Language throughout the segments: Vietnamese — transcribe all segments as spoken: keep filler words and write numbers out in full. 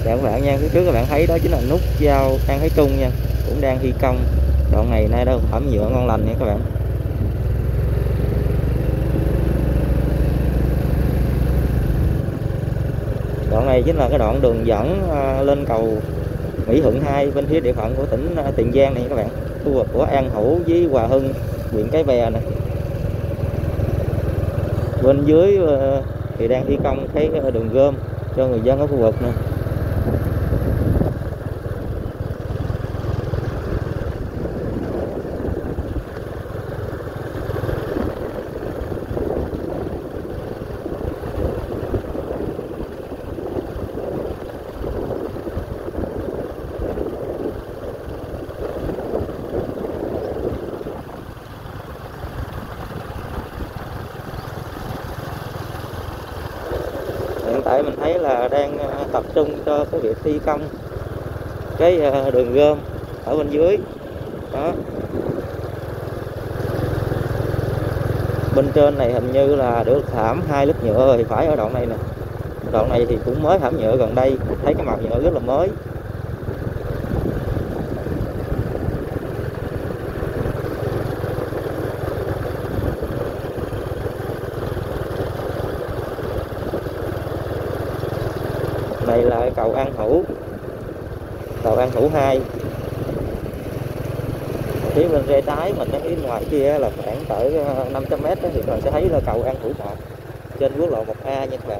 Chào các bạn nha, phía trước các bạn thấy đó chính là nút giao An Thái Trung nha, cũng đang thi công. Đoạn này nay đâu thảm nhựa ngon lành nha các bạn. Đoạn này chính là cái đoạn đường dẫn lên cầu Mỹ Thuận hai bên phía địa phận của tỉnh Tiền Giang này các bạn, khu vực của An Hữu với Hòa Hưng, huyện Cái Bè này. Bên dưới thì đang thi công cái đường gom cho người dân ở khu vực này. Hiện tại mình thấy là đang tập trung cho cái việc thi công cái đường gom ở bên dưới đó. Bên trên này hình như là được thảm hai lớp nhựa thì phải, ở đoạn này nè. Đoạn này thì cũng mới thảm nhựa gần đây, thấy cái mặt nhựa rất là mới. Này là cầu An Hữu, cầu An Hữu hai. Phía bên rẽ trái mình thấy ngoài kia là khoảng cỡ năm trăm mét thì mình sẽ thấy là cầu An Hữu một trên quốc lộ một A nha các bạn.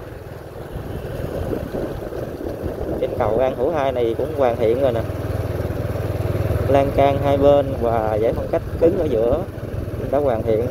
Trên cầu An Hữu hai này cũng hoàn thiện rồi nè, lan can hai bên và giải phân cách cứng ở giữa đã hoàn thiện.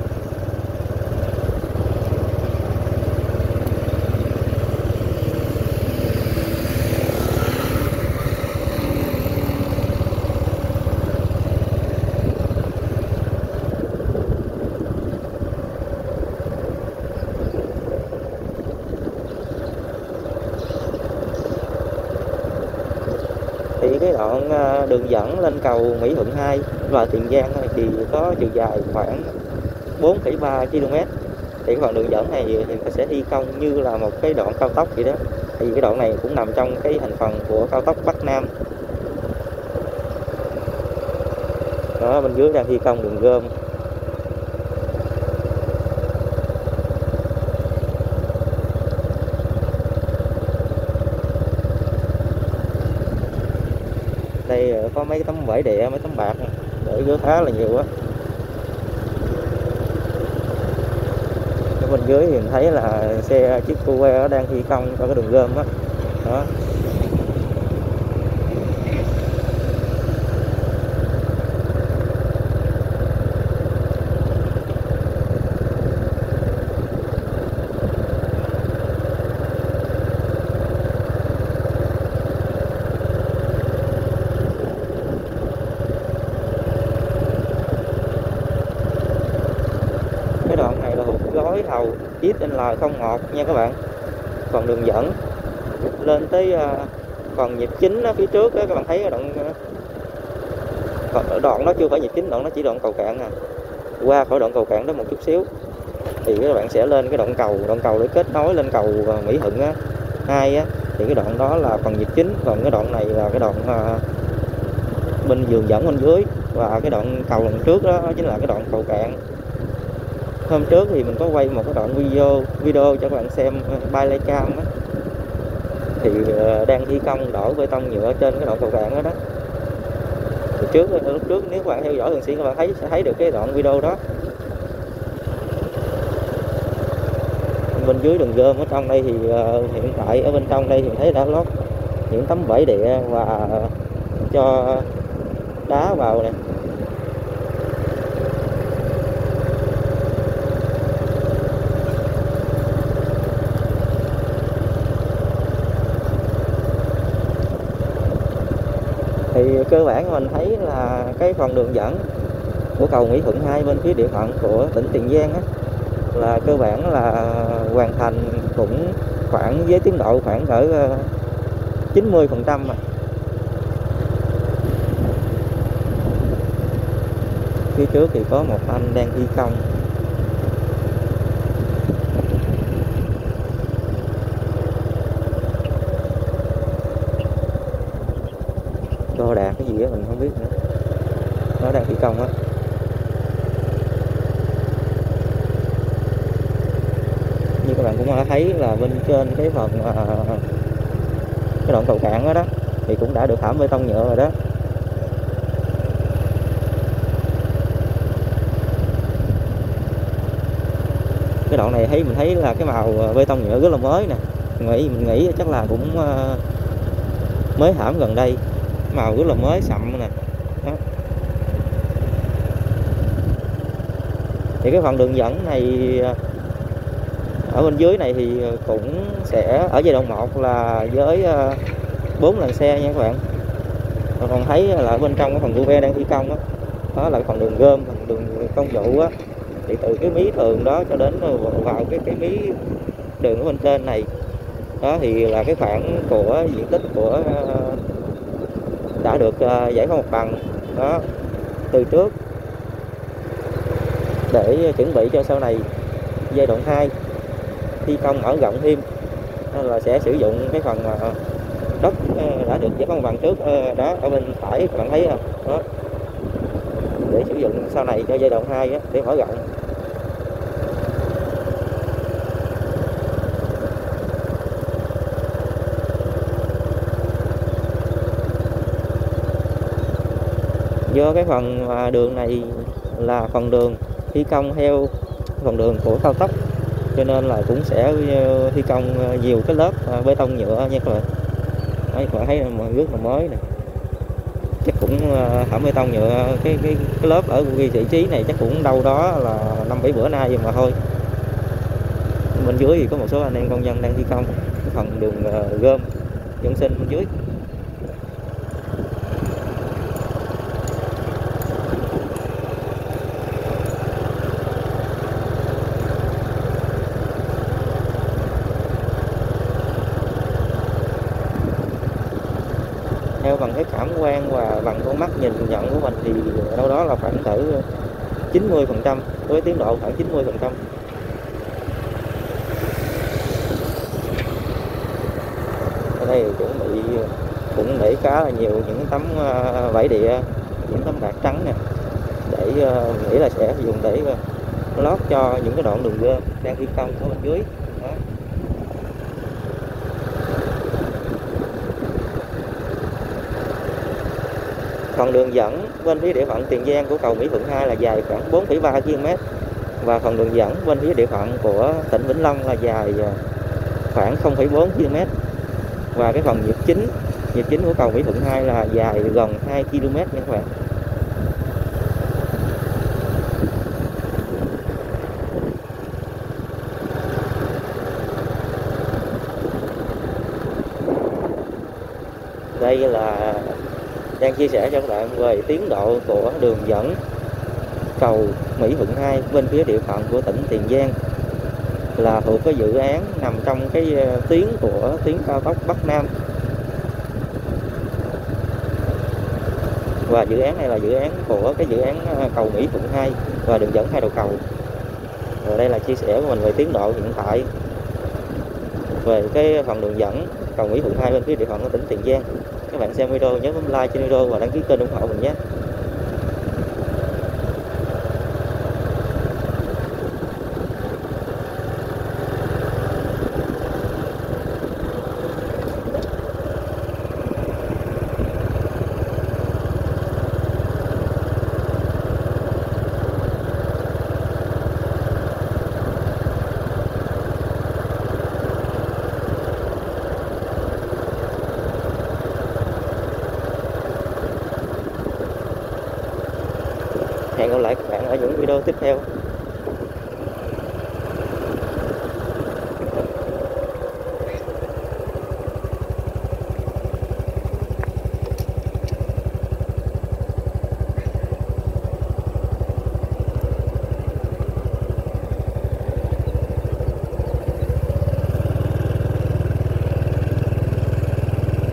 Thì cái đoạn đường dẫn lên cầu Mỹ Thuận hai và Tiền Giang thì có chiều dài khoảng bốn phẩy ba ki lô mét. Thì cái đoạn đường dẫn này thì ta sẽ thi công như là một cái đoạn cao tốc vậy đó. Thì cái đoạn này cũng nằm trong cái thành phần của cao tốc Bắc Nam. Đó, bên dưới đang thi công đường gom. Đây có mấy tấm vải đè, mấy tấm bạc để rửa khá là nhiều á. Bên dưới thì mình thấy là xe chiếc cô que đang thi công cho cái đường gom á. Đó. Cái đoạn này là thuộc gói thầu ích en lờ không một nha các bạn. Còn đường dẫn lên tới phần nhịp chính đó, phía trước đó, các bạn thấy cái đoạn đoạn nó chưa phải nhịp chính, đoạn nó chỉ đoạn cầu cạn à. Qua khỏi đoạn cầu cạn đó một chút xíu thì các bạn sẽ lên cái đoạn cầu, đoạn cầu để kết nối lên cầu Mỹ Thuận á, hai á, thì cái đoạn đó là phần nhịp chính. Còn cái đoạn này là cái đoạn uh, bên đường dẫn bên dưới, và cái đoạn cầu lần trước đó chính là cái đoạn cầu cạn. Hôm trước thì mình có quay một cái đoạn video video cho các bạn xem bay lay cam á, thì uh, đang thi công đổ bê tông nhựa trên cái đoạn cầu cạn đó đó. Thì trước lúc trước nếu các bạn theo dõi thường xuyên các bạn thấy sẽ thấy được cái đoạn video đó. Bên dưới đường gom ở trong đây thì uh, hiện tại ở bên trong đây thì mình thấy đã lót những tấm vải đè và cho đá vào nè. Thì cơ bản mình thấy là cái phần đường dẫn của cầu Mỹ Thuận hai bên phía địa phận của tỉnh Tiền Giang á, là cơ bản là hoàn thành cũng khoảng với tiến độ khoảng cỡ chín mươi phần trăm mà. Phía trước thì có một anh đang thi công. đo đạc cái gì á mình không biết nữa, nó đang thi công á. Như các bạn cũng đã thấy là bên trên cái phần à, cái đoạn cầu cạn đó, đó thì cũng đã được thảm bê tông nhựa rồi đó. Cái đoạn này thấy mình thấy là cái màu bê tông nhựa rất là mới nè, nghĩ mình nghĩ chắc là cũng uh, mới thảm gần đây, màu rất là mới sậm nè đó. Thì cái phần đường dẫn này ở bên dưới này thì cũng sẽ ở giai đoạn một là với bốn làn xe nha các bạn. Còn thấy là ở bên trong cái phần u vê đang thi công đó, đó là phần đường gom, phần đường công vụ á, thì từ cái mí thường đó cho đến vào cái cái mí đường ở bên trên này đó thì là cái khoảng của diện tích của đã được giải phóng mặt bằng đó từ trước để chuẩn bị cho sau này giai đoạn hai thi công mở rộng thêm, nên là sẽ sử dụng cái phần đất đã được giải phóng mặt bằng trước đó ở bên phải các bạn thấy không đó, để sử dụng sau này cho giai đoạn hai đó, để mở rộng. Do cái phần đường này là phần đường thi công theo phần đường của cao tốc, cho nên là cũng sẽ thi công nhiều cái lớp bê tông nhựa nha các bạn. Đấy, các bạn thấy mà rất là mới nè, chắc cũng thảm bê tông nhựa cái cái cái lớp ở vị trí này chắc cũng đâu đó là năm bảy bữa nay mà thôi. Bên dưới thì có một số anh em công nhân đang thi công cái phần đường gom dân sinh bên dưới. Theo bằng cái cảm quan và bằng con mắt nhìn nhận của mình thì đâu đó là khoảng cỡ chín mươi phần trăm, với tiến độ khoảng chín mươi phần trăm. Ở đây chuẩn bị cũng để khá là nhiều những tấm vải địa, những tấm bạc trắng nè, để nghĩ là sẽ dùng để lót cho những cái đoạn đường gom đang thi công ở bên dưới đó. Phần đường dẫn bên phía địa phận Tiền Giang của cầu Mỹ Thuận hai là dài khoảng bốn phẩy ba ki lô mét, và phần đường dẫn bên phía địa phận của tỉnh Vĩnh Long là dài khoảng không phẩy bốn ki lô mét, và cái phần nhịp chính nhịp chính của cầu Mỹ Thuận hai là dài gần hai ki lô mét nha các bạn. Đây là đang chia sẻ cho các bạn về tiến độ của đường dẫn cầu Mỹ Thuận hai bên phía địa phận của tỉnh Tiền Giang, là thuộc cái dự án nằm trong cái tuyến của tuyến cao tốc Bắc Nam. Và dự án này là dự án của cái dự án cầu Mỹ Thuận hai và đường dẫn hai đầu cầu. Và đây là chia sẻ của mình về tiến độ hiện tại về cái phần đường dẫn cầu Mỹ Thuận hai bên phía địa phận của tỉnh Tiền Giang. Các bạn xem video nhớ bấm like trên video và đăng ký kênh ủng hộ mình nhé. Hẹn gặp lại các bạn ở những video tiếp theo.